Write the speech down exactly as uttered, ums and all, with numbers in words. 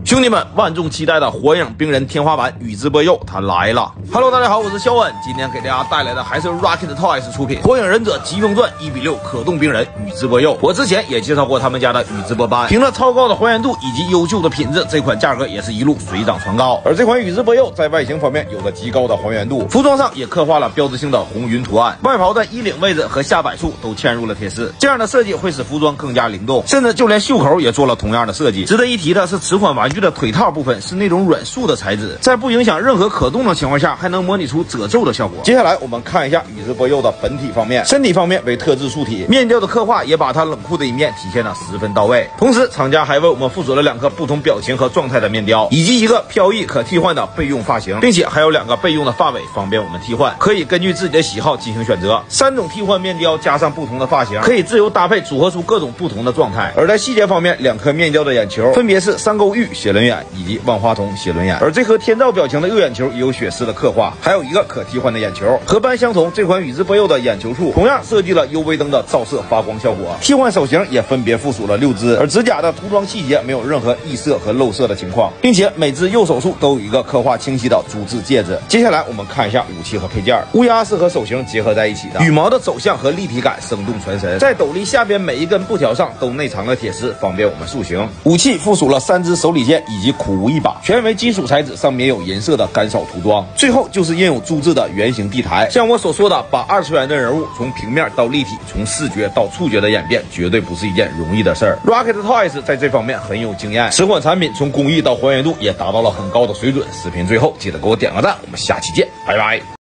兄弟们，万众期待的火影冰人天花板宇智波鼬它来了。Hello， 大家好，我是肖恩，今天给大家带来的还是 Rocket Toys 出品《火影忍者疾风传》一比六可动冰人宇智波鼬。我之前也介绍过他们家的宇智波斑，凭着超高的还原度以及优秀的品质，这款价格也是一路水涨船高。而这款宇智波鼬在外形方面有着极高的还原度，服装上也刻画了标志性的红云图案，外袍的衣领位置和下摆处都嵌入了铁丝，这样的设计会使服装更加灵动，甚至就连袖口也做了同样的设计。值得一提的是，此款玩具的腿套部分是那种软塑的材质，在不影响任何可动的情况下，还能模拟出褶皱的效果。接下来我们看一下宇智波鼬的本体方面，身体方面为特制素体，面雕的刻画也把它冷酷的一面体现得十分到位。同时，厂家还为我们附属了两颗不同表情和状态的面雕，以及一个飘逸可替换的备用发型，并且还有两个备用的发尾，方便我们替换，可以根据自己的喜好进行选择。三种替换面雕加上不同的发型，可以自由搭配组合出各种不同的状态。而在细节方面，两颗面雕的眼球分别是三勾玉写轮眼以及万花筒写轮眼，而这颗天照表情的右眼球也有血丝的刻画，还有一个可替换的眼球。和斑相同，这款宇智波鼬的眼球处同样设计了 U V 灯的照射发光效果。替换手型也分别附属了六只，而指甲的涂装细节没有任何异色和漏色的情况，并且每只右手处都有一个刻画清晰的珠字戒指。接下来我们看一下武器和配件。乌鸦是和手型结合在一起的，羽毛的走向和立体感生动传神，在斗笠下边每一根布条上都内藏了铁丝，方便我们塑形。武器附属了三支手里剑以及苦无一把，全为金属材质，上面有银色的干扫涂装。最后就是印有注字的圆形地台。像我所说的，把二次元的人物从平面到立体，从视觉到触觉的演变，绝对不是一件容易的事儿。Rocket Toys 在这方面很有经验，此款产品从工艺到还原度也达到了很高的水准。视频最后记得给我点个赞，我们下期见，拜拜。